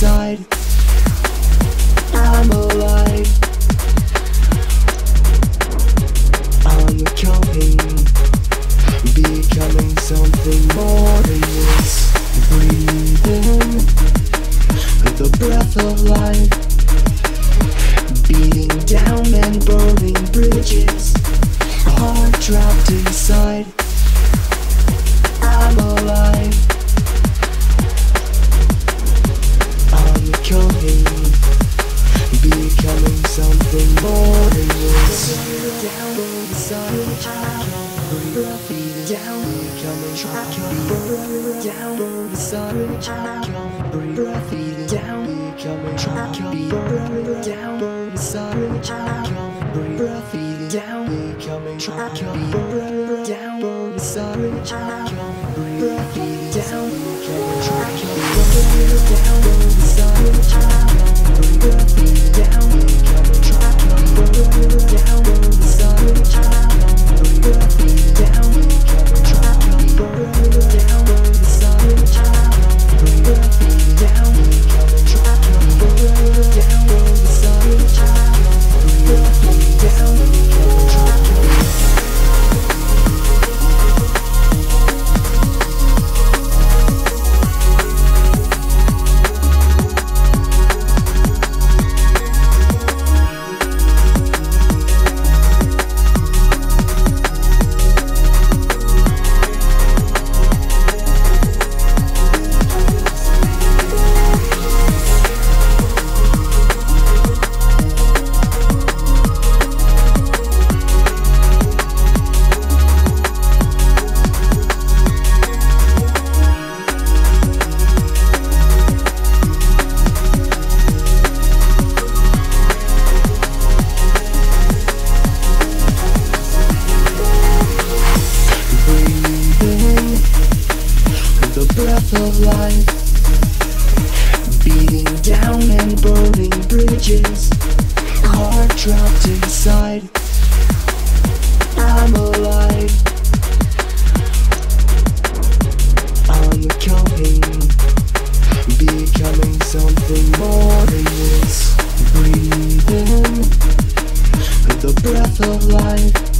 inside. I'm alive. I'm coming, becoming something more than this. Breathing the breath of life, beating down and burning bridges. Heart trapped inside. I'm alive. I'm coming, becoming something more than this. Down inside, breathe down, becoming down inside, breathe down, becoming down inside, breathe down, becoming down inside, breathe down, of life, beating down and burning bridges. Heart trapped inside. I'm alive. I'm coming, becoming something more than this. Breathing the breath of life,